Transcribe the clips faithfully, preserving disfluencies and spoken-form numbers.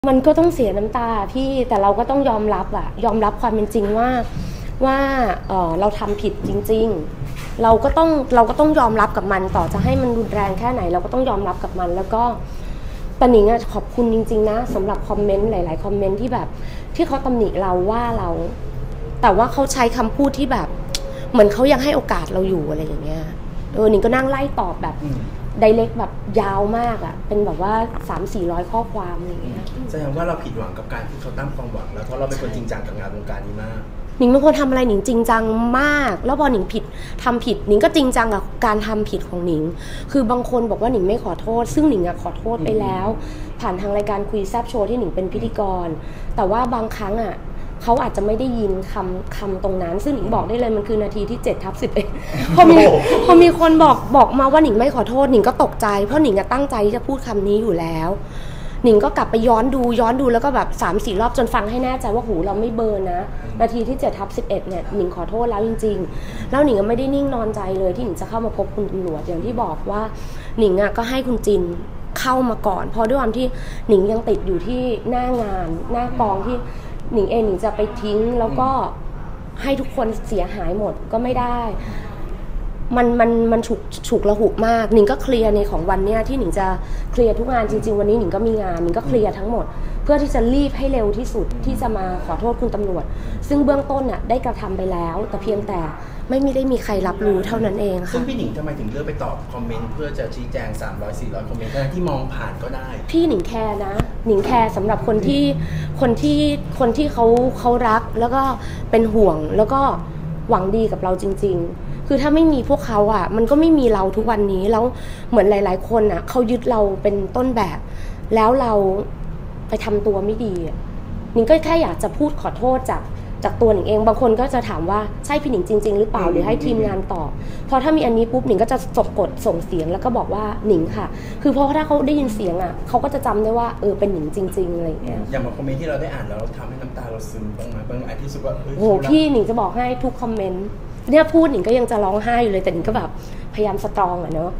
มันก็ต้องเสียน้ำตาพี่แต่เราก็ต้องยอมรับอะยอมรับความเป็นจริงว่าว่าเออเราทำผิดจริงๆเราก็ต้องเราก็ต้องยอมรับกับมันต่อจะให้มันรุนแรงแค่ไหนเราก็ต้องยอมรับกับมันแล้วก็ปนิงอะขอบคุณจริงๆนะสำหรับคอมเมนต์หลายๆคอมเมนต์ที่แบบที่เขาตำหนิเราว่าเราแต่ว่าเขาใช้คำพูดที่แบบเหมือนเขายังให้โอกาสเราอยู่อะไรอย่างเงี้ยเออหนิงก็นั่งไล่ตอบแบบไดเรกแบบยาวมากอ่ะเป็นแบบว่า สามถึงสี่ร้อย ข้อความอะไรอย่างเงี้ยแสดงว่าเราผิดหวังกับการที่เขาตั้งความหวังแล้วเพราะเราเป็นคนจริงจังกับงานวงการนี้มากหนิงเป็นคนทำอะไรหนิงจริงจังมากแล้วพอหนิงผิดทำผิดหนิงก็จริงจังกับการทำผิดของหนิงคือบางคนบอกว่าหนิงไม่ขอโทษซึ่งหนิงอะขอโทษไปแล้วผ่านทางรายการคุยแซบโชว์ที่หนิงเป็นพิธีกรแต่ว่าบางครั้งอะเขาอาจจะไม่ได้ยินคำคำตรงนั้นซึ่งหนิงบอกได้เลยมันคือนาทีที่เจ็ดทับสิบเอ็ดพอมีพอมีคนบอกบอกมาว่าหนิงไม่ขอโทษหนิงก็ตกใจเพราะหนิงอะตั้งใจที่จะพูดคำนี้อยู่แล้วหนิงก็กลับไปย้อนดูย้อนดูแล้วก็แบบ สามสี่ รอบจนฟังให้แน่ใจว่าหูเราไม่เบิร์นนะนาทีที่เจ็ดทับสิบเอ็ดเนี่ยหนิงขอโทษแล้วจริงๆแล้วหนิงก็ไม่ได้นิ่งนอนใจเลยที่หนิงจะเข้ามาพบคุณตำรวจอย่างที่บอกว่าหนิงอะก็ให้คุณจินเข้ามาก่อนเพราะด้วยความที่หนิงยังติดอยู่ที่หน้างานหน้ากองที่หนิงเองหนิงจะไปทิ้งแล้วก็ให้ทุกคนเสียหายหมดก็ไม่ได้มันมันมันฉุกฉุกระหุกมากหนิงก็เคลียร์ในของวันเนี้ยที่หนิงจะเคลียร์ทุกงานจริงๆวันนี้หนิงก็มีงานหนิงก็เคลียร์ทั้งหมดเพื่อที่จะรีบให้เร็วที่สุดที่จะมาขอโทษคุณตำรวจซึ่งเบื้องต้นน่ะได้กระทำไปแล้วแต่เพียงแต่ไม่มีได้มีใครรับรู้เท่านั้นเองค่ะซึ่งพี่หนิงทำไมถึงเลือกไปตอบคอมเมนต์เพื่อจะชี้แจงสามร้อย สี่ร้อยคอมเมนต์ที่มองผ่านก็ได้พี่หนิงแคร์นะหนิงแคร์สำหรับคนที่คนที่คนที่เขาเขารักแล้วก็เป็นห่วงแล้วก็หวังดีกับเราจริงๆคือถ้าไม่มีพวกเขาอ่ะมันก็ไม่มีเราทุกวันนี้แล้วเหมือนหลายๆคนอ่ะเขายึดเราเป็นต้นแบบแล้วเราไปทำตัวไม่ดีหนิงก็แค่อยากจะพูดขอโทษจากจากตัวหนิงเองบางคนก็จะถามว่าใช่พี่หนิงจริงๆหรือเปล่าหรือให้ทีมงานตอบพอถ้ามีอันนี้ปุ๊บหนิงก็จะสะกดส่งเสียงแล้วก็บอกว่าหนิงค่ะคือเพราะถ้าเขาได้ยินเสียงอ่ะเขาก็จะจำได้ว่าเออเป็นหนิงจริงๆอะไรอย่างเงี้ยอย่างบางคอมเมนต์ที่เราได้อ่านแล้วเราทำให้น้ำตาเราซึมบ้างไหมบางอันที่รู้สึกว่าโอ้โหพี่หนิงจะบอกให้ทุกคอมเมนต์เนี่ยพูดหนิงก็ยังจะร้องไห้อยู่เลยแต่หนิงก็แบบพยายามสตรองอะเนาะ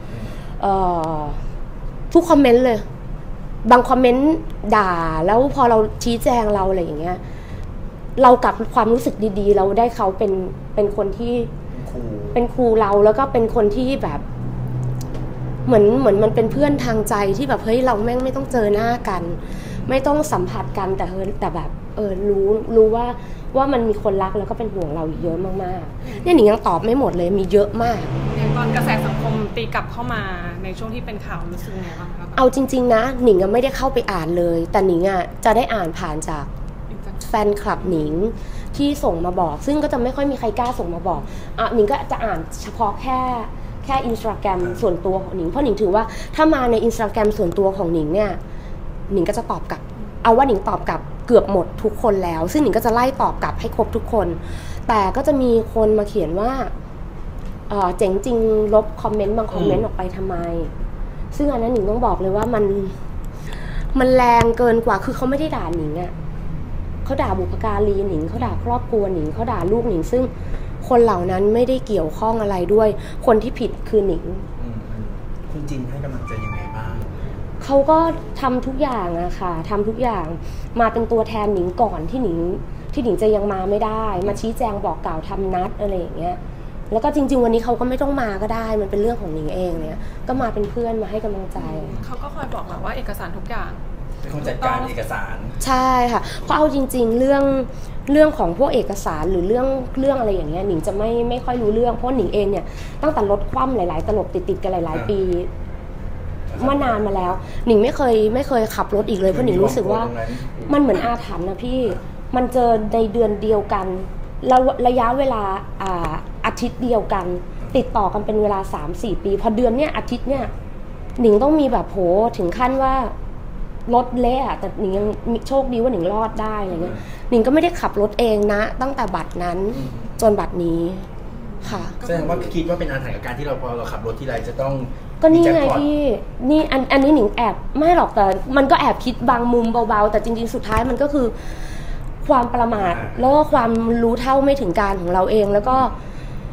ทุกคอมเมนต์เลยบางคอมเมนต์ด่าแล้วพอเราชี้แจงเราอะไรอย่างเงี้ยเรากับความรู้สึกดีๆเราได้เขาเป็นเป็นคนที่เป็นครูเราแล้วก็เป็นคนที่แบบเหมือนเหมือนมันเป็นเพื่อนทางใจที่แบบเฮ้ยเราแม่งไม่ต้องเจอหน้ากันไม่ต้องสัมผัสกันแต่เฮ้ยแต่แบบเออรู้รู้ว่าว่ามันมีคนรักแล้วก็เป็นห่วงเราเยอะมากๆเนี่ยหนิงยังตอบไม่หมดเลยมีเยอะมากตอนกระแสสังคมตีกลับเข้ามาในช่วงที่เป็นข่าวรู้สึกไงบ้างครับเอาจริงๆนะหนิงไม่ได้เข้าไปอ่านเลยแต่หนิงอ่ะจะได้อ่านผ่านจากแฟนคลับหนิงที่ส่งมาบอกซึ่งก็จะไม่ค่อยมีใครกล้าส่งมาบอกอ่ะหนิงก็จะอ่านเฉพาะแค่แค่อินสตาแกรมส่วนตัวของหนิงเพราะหนิงถือว่าถ้ามาในอินสตาแกรมส่วนตัวของหนิงเนี่ยหนิงก็จะตอบกลับเอาว่าหนิงตอบกลับเกือบหมดทุกคนแล้วซึ่งหนิงก็จะไล่ตอบกลับให้ครบทุกคนแต่ก็จะมีคนมาเขียนว่าเออเจ๋งจริงลบคอมเมนต์บางคอมเมนต์ออกไปทำไมซึ่งอันนั้นหนิงต้องบอกเลยว่ามันมันแรงเกินกว่าคือเขาไม่ได้ด่าหนิงอะเขาด่าบุพการีหนิงเขาด่าครอบครัวหนิงเขาด่าลูกหนิงซึ่งคนเหล่านั้นไม่ได้เกี่ยวข้องอะไรด้วยคนที่ผิดคือหนิงคุณจินให้กำลังใจยังไงบ้างเขาก็ทำทุกอย่างอะค่ะทำทุกอย่างมาเป็นตัวแทนหนิงก่อนที่หนิงที่หนิงจะยังมาไม่ได้มาชี้แจงบอกกล่าวทำนัดอะไรอย่างเงี้ยแล้วก็จริงๆวันนี้เขาก็ไม่ต้องมาก็ได้มันเป็นเรื่องของหนิงเองเนี่ยก็มาเป็นเพื่อนมาให้กำลังใจเขาก็คอยบอกเราว่าเอกสารทุกอย่างเป็นคนจัดการเอกสารใช่ค่ะเพราะเอาจริงๆเรื่องเรื่องของพวกเอกสารหรือเรื่องเรื่องอะไรอย่างเงี้ยหนิงจะไม่ไม่ค่อยรู้เรื่องเพราะหนิงเองเนี่ยตั้งแต่ลดคว่ำหลายๆตลบติดๆกันหลายๆปีเมื่อนานมาแล้วหนิงไม่เคยไม่เคยขับรถอีกเลยเพราะหนิงรู้สึกว่ามันเหมือนอาถรรพ์นะพี่มันเจอในเดือนเดียวกันแล้วระยะเวลาอ่าอาทิตย์เดียวกันติดต่อกันเป็นเวลา สามสี่ ปีพอเดือนเนี้ยอาทิตย์เนี้ยหนิงต้องมีแบบโหถึงขั้นว่ารถเละแต่หนิงยังโชคดีว่าหนิงรอดได้อะไรเงี้ยหนิงก็ไม่ได้ขับรถเองนะตั้งแต่บัตรนั้นจนบัตรนี้ค่ะแสดงว่าคิดว่าเป็นอาถรรพ์กับการที่เราพอเราขับรถที่ไรจะต้องก็นี่ไงพี่นี่อันอันนี้หนิงแอบไม่หรอกแต่มันก็แอบคิดบางมุมเบาๆแต่จริงๆสุดท้ายมันก็คือความประมาทแล้วก็ความรู้เท่าไม่ถึงการของเราเองแล้วก็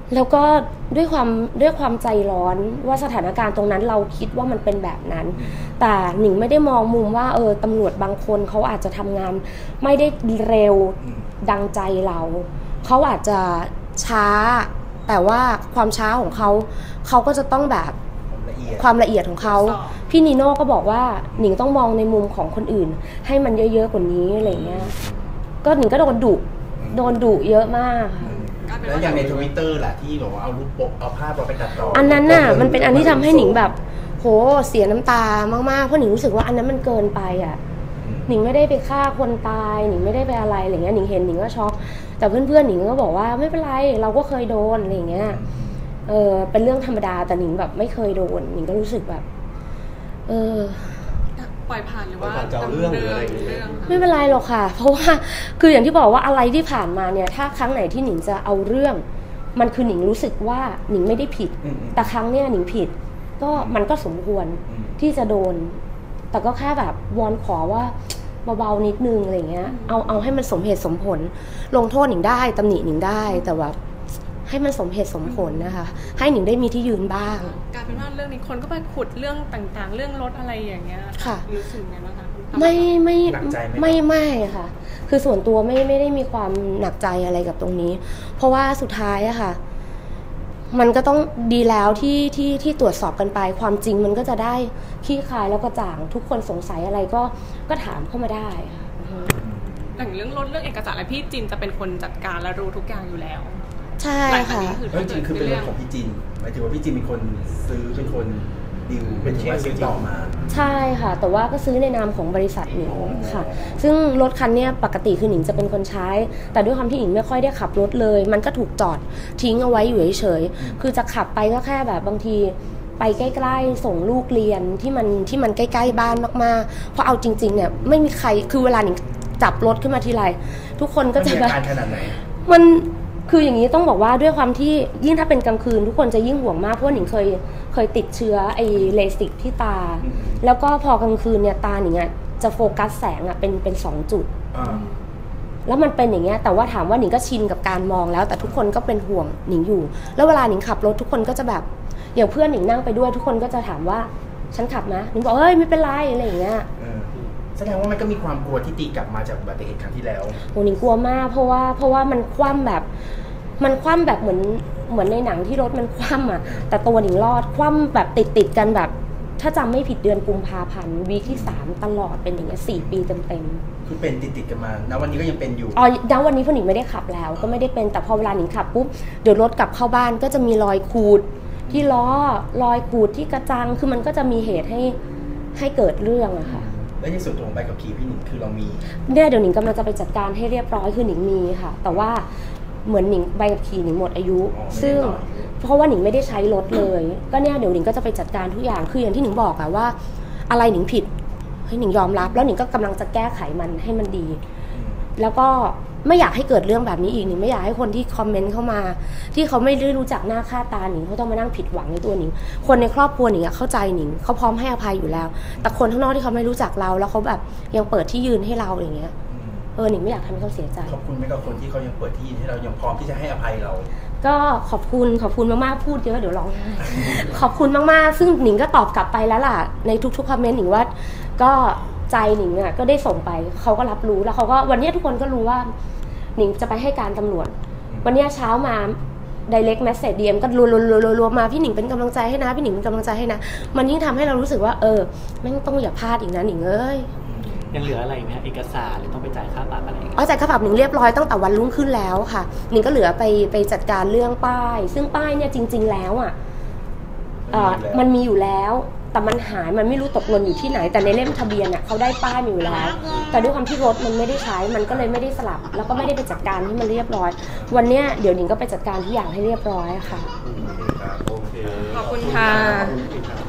แล้วก็ด้วยความด้วยความใจร้อนว่าสถานการณ์ตรงนั้นเราคิดว่ามันเป็นแบบนั้น แต่หนิงไม่ได้มองมุมว่าเออตำรวจบางคนเขาอาจจะทำงานไม่ได้เร็วดังใจเราเขาอาจจะช้าแต่ว่าความช้าของเขาเขาก็จะต้องแบบความละเอียดของเขาพี่นีโน่ก็บอกว่าหนิงต้องมองในมุมของคนอื่นให้มันเยอะๆกว่านี้อะไรเงี้ยก็หนิงก็โดนดุโดนดุเยอะมากแล้วอย่างในทวิตเตอร์ล่ะที่บอกว่าเอารูปปกเอาภาพเราไปตัดต่ออันนั้นน่ะมันเป็นอันที่ทำให้หนิงแบบโหเสียน้ำตามากๆเพราะหนิงรู้สึกว่าอันนั้นมันเกินไปอ่ะหนิงไม่ได้ไปฆ่าคนตายหนิงไม่ได้ไปอะไรอะไรเงี้ยหนิงเห็นหนิงก็ช็อกแต่เพื่อนๆหนิงก็บอกว่าไม่เป็นไรเราก็เคยโดนอะไรเงี้ยเออเป็นเรื่องธรรมดาแต่หนิงแบบไม่เคยโดนหนิงก็รู้สึกแบบเออปล่อยผ่านหรือว่าเรื่องเรื่องไม่เป็นไรหรอกค่ะเพราะว่าคืออย่างที่บอกว่าอะไรที่ผ่านมาเนี่ยถ้าครั้งไหนที่หนิงจะเอาเรื่องมันคือหนิงรู้สึกว่าหนิงไม่ได้ผิดแต่ครั้งเนี้ยหนิงผิดก็มันก็สมควรที่จะโดนแต่ก็แค่แบบวอนขอว่าเบาๆนิดนึงอะไรเงี้ยเอาเอาให้มันสมเหตุสมผลลงโทษหนิงได้ตำหนิหนิงได้แต่ว่าให้มันสมเหตุสมผลนะคะให้หนิงได้มีที่ยืนบ้างกลายเป็นว่าเรื่องนี้คนก็ไปขุดเรื่องต่างๆเรื่องรถอะไรอย่างเงี้ยค่ะรู้สึกไงบ้างคะไม่ไม่ไม่ไม่ค่ะคือส่วนตัวไม่ไม่ได้มีความหนักใจอะไรกับตรงนี้เพราะว่าสุดท้ายอะค่ะมันก็ต้องดีแล้วที่ที่ที่ตรวจสอบกันไปความจริงมันก็จะได้คลี่คลายแล้วก็จ่างทุกคนสงสัยอะไรก็ก็ถามเข้ามาได้ค่ะอย่างเรื่องรถเรื่องเอกสารอะไรพี่จินจะเป็นคนจัดการและรู้ทุกอย่างอยู่แล้วใช่ค่ะก็จริงคือเป็นเรื่องของพี่จินหมายถึงว่าพี่จินเป็นคนซื้อเป็นคนดิวเป็นเช็คซื้อต่อมาใช่ค่ะแต่ว่าก็ซื้อในนามของบริษัทหนิงค่ะซึ่งรถคันนี้ปกติคือหนิงจะเป็นคนใช้แต่ด้วยความที่หนิงไม่ค่อยได้ขับรถเลยมันก็ถูกจอดทิ้งเอาไว้อยู่เฉยๆคือจะขับไปก็แค่แบบบางทีไปใกล้ๆส่งลูกเรียนที่มันที่มันใกล้ๆบ้านมากๆเพราะเอาจริงๆเนี่ยไม่มีใครคือเวลาหนิงจับรถขึ้นมาทีไรทุกคนก็จะแบบมันคืออย่างนี้ต้องบอกว่าด้วยความที่ยิ่งถ้าเป็นกลางคืนทุกคนจะยิ่งห่วงมากเพราะหนิงเคยเคยติดเชื้อไอเลสิกที่ตาแล้วก็พอกลางคืนเนี่ยตาหนิงอ่ะจะโฟกัสแสงอ่ะเป็นเป็นสองจุดแล้วมันเป็นอย่างเงี้ยแต่ว่าถามว่าหนิงก็ชินกับการมองแล้วแต่ทุกคนก็เป็นห่วงหนิงอยู่แล้วเวลาหนิงขับรถทุกคนก็จะแบบอย่างเพื่อนหนิงนั่งไปด้วยทุกคนก็จะถามว่าฉันขับนะหนิงบอกเฮ้ยไม่เป็นไรอะไรอย่างเงี้ยแสดงว่ามันก็มีความกลัวที่ตีกลับมาจากอุบัติเหตุครั้งที่แล้วโหหนิงกลัวมากเพราะว่าเพราะว่ามันคว่ำแบบมันคว่ำแบบเหมือนเหมือนในหนังที่รถมันคว่ำอ่ะแต่ตัวหนิงรอดคว่ำแบบติดติดกันแบบถ้าจำไม่ผิดเดือนกุมภาพันธ์วีคที่สามตลอดเป็นอย่างเงี้ยสี่ปีเต็มๆคือเป็นติดติดกันมาณวันนี้ก็ยังเป็นอยู่อ๋อณวันนี้พอหนิงไม่ได้ขับแล้วก็ไม่ได้เป็นแต่พอเวลาหนิงขับปุ๊บเดี๋ยวรถกลับเข้าบ้านก็จะมีรอยขูดที่ล้อรอยขูดที่กระจังคือมันก็จะมีเหตุให้ให้เกิดเรื่องอะค่ะและในส่วนตัวของใบขับขี่พี่หนิงคือเรามีเนี่ยเดี๋ยวหนิงกำลังจะไปจัดการให้เรียบร้อยคือหนิงมีค่ะแต่ว่าเหมือนหนิงใบขับขี่หนิงหมดอายุซึ่งเพราะว่าหนิงไม่ได้ใช้รถเลยก็เนี่ยเดี๋ยวหนิงก็จะไปจัดการทุกอย่างคืออย่างที่หนิงบอกอะว่าอะไรหนิงผิดเฮ้ยหนิงยอมรับแล้วหนิงก็กำลังจะแก้ไขมันให้มันดีแล้วก็ไม่อยากให้เกิดเรื่องแบบนี้อีกหนิงไม่อยากให้คนที่คอมเมนต์เข้ามาที่เขาไม่ได้รู้จักหน้าค่าตาหนิงเขาต้องมานั่งผิดหวังในตัวหนิงคนในครอบครัวหนิงเข้าใจหนิงเขาพร้อมให้อภัยอยู่แล้วแต่คนข้างนอกที่เขาไม่รู้จักเราแล้วเขาแบบยังเปิดที่ยืนให้เราอย่างเงี้ยเออหนิงไม่อยากทำให้เขาเสียใจขอบคุณไหมกับคนที่เขายังเปิดที่ยืนให้เรายังพร้อมที่จะให้อภัยเราก็ขอบคุณขอบคุณมากๆพูดเยอะเดี๋ยวร้องไห้ขอบคุณมากๆซึ่งหนิงก็ตอบกลับไปแล้วล่ะในทุกๆคอมเมนต์หนิงว่าก็ใจหนิงอ่ะก็ได้ส่งไปเขาก็รับรู้แล้วเขาก็วันนี้ทุกคนก็รู้ว่าหนิงจะไปให้การตำรวจวันนี้เช้ามา direct message ดี เอ็ม ก็รัวๆๆๆมาพี่หนิงเป็นกำลังใจให้นะพี่หนิงเป็นกำลังใจให้นะมันยิ่งทำให้เรารู้สึกว่าเออแม่งต้องอย่าพลาดอีกนะหนิงเอ้ยยังเหลืออะไรไหมเอกสารหรือต้องไปจ่ายค่าปรับอะไรอ๋อจ่ายค่าปรับหนิงเรียบร้อยตั้งแต่วันรุ่งขึ้นแล้วค่ะหนิงก็เหลือไปไปจัดการเรื่องป้ายซึ่งป้ายเนี่ยจริงๆแล้วอ่ะมันมีอยู่แล้วแต่มันหายมันไม่รู้ตกหล่นอยู่ที่ไหนแต่ในเล่มทะเบียนอ่ะเขาได้ป้ายมาอยู่แล้วแต่ด้วยความที่รถมันไม่ได้ใช้มันก็เลยไม่ได้สลับแล้วก็ไม่ได้ไปจัดการให้มันเรียบร้อยวันเนี้ยเดี๋ยวหนิงก็ไปจัดการทุกอย่างให้เรียบร้อยค่ะขอบคุณค่ะ